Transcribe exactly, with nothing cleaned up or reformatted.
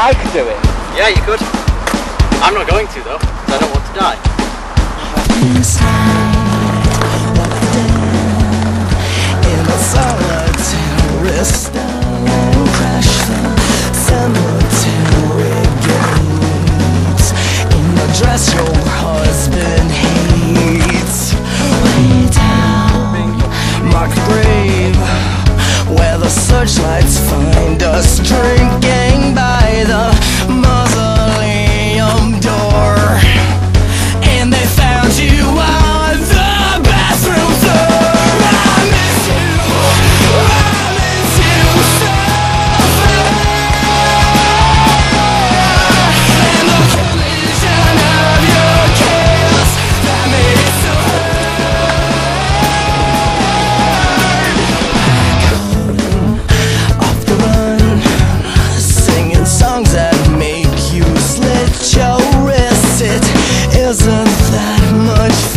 I could do it. Yeah, you could. I'm not going to though, because I don't want to die. In a solitary stone, crash the cemetery gates in the dress your husband hates. Lay down, mark the grave where the searchlights find us, drinking by the mausoleum door. And they found you on the bathroom floor. I miss you, I miss you so bad. And the collision of your kiss that made it so hard. Off the run, singing songs that make you slit your wrists. It isn't that much